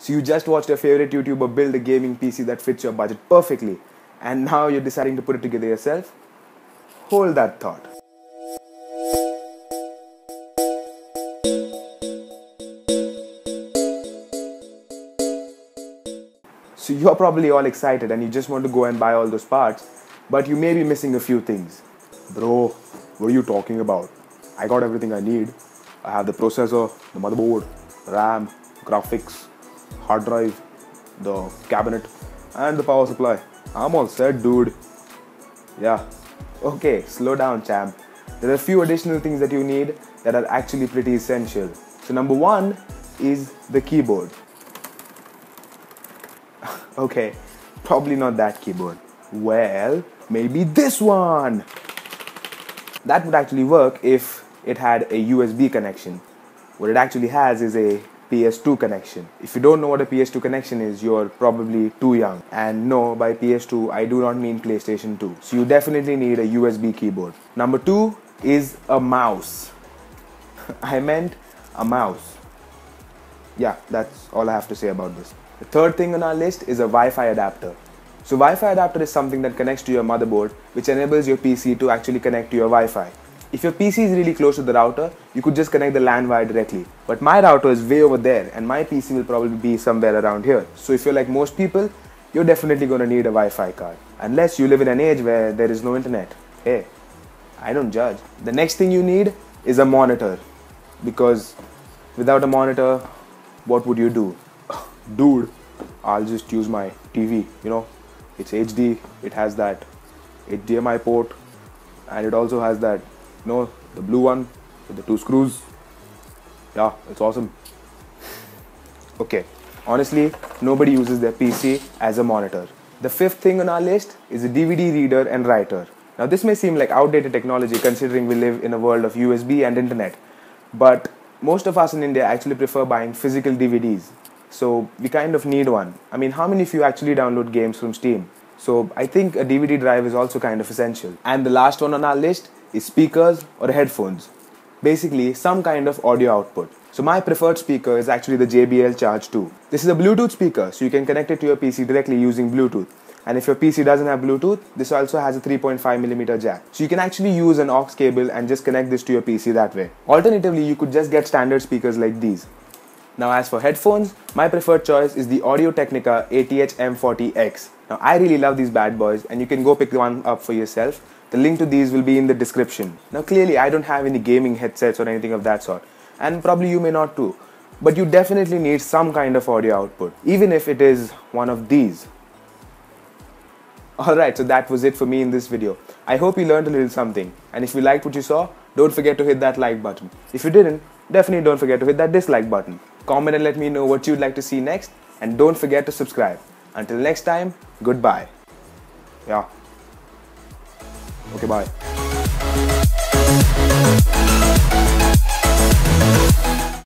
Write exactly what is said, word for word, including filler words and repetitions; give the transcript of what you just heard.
So you just watched your favorite YouTuber build a gaming P C that fits your budget perfectly, and now you're deciding to put it together yourself? Hold that thought. So you're probably all excited and you just want to go and buy all those parts, but you may be missing a few things. Bro, what are you talking about? I got everything I need. I have the processor, the motherboard, RAM, graphics, hard drive, the cabinet, and the power supply. I'm all set, dude. Yeah. Okay, slow down, champ. There are a few additional things that you need that are actually pretty essential. So number one is the keyboard. Okay, probably not that keyboard. Well, maybe this one. That would actually work if it had a U S B connection. What it actually has is a P S two connection. If you don't know what a P S two connection is, you're probably too young. And no, by P S two, I do not mean PlayStation two. So you definitely need a U S B keyboard. Number two is a mouse. I meant a mouse. Yeah, that's all I have to say about this. The third thing on our list is a Wi-Fi adapter. So Wi-Fi adapter is something that connects to your motherboard, which enables your P C to actually connect to your Wi-Fi. If your P C is really close to the router, you could just connect the LAN wire directly. But my router is way over there and my P C will probably be somewhere around here. So if you're like most people, you're definitely going to need a Wi-Fi card. Unless you live in an age where there is no internet. Hey, I don't judge. The next thing you need is a monitor. Because without a monitor, what would you do? Dude, I'll just use my T V, you know, it's H D, it has that H D M I port, and it also has that, you know, the blue one with the two screws. Yeah, it's awesome. Okay, honestly, nobody uses their P C as a monitor. The fifth thing on our list is a D V D reader and writer. Now this may seem like outdated technology considering we live in a world of U S B and internet, but most of us in India actually prefer buying physical D V Ds. So we kind of need one. I mean, how many of you actually download games from Steam? So I think a D V D drive is also kind of essential. And the last one on our list is speakers or headphones. Basically, some kind of audio output. So my preferred speaker is actually the J B L Charge two. This is a Bluetooth speaker, so you can connect it to your P C directly using Bluetooth. And if your P C doesn't have Bluetooth, this also has a three point five millimeter jack. So you can actually use an aux cable and just connect this to your P C that way. Alternatively, you could just get standard speakers like these. Now as for headphones, my preferred choice is the Audio Technica A T H M forty X. Now I really love these bad boys and you can go pick one up for yourself. The link to these will be in the description. Now clearly I don't have any gaming headsets or anything of that sort, and probably you may not too. But you definitely need some kind of audio output, even if it is one of these. Alright, so that was it for me in this video. I hope you learned a little something, and if you liked what you saw, don't forget to hit that like button. If you didn't, definitely don't forget to hit that dislike button. Comment and let me know what you'd like to see next, and don't forget to subscribe. Until next time, goodbye. Yeah. Okay, bye.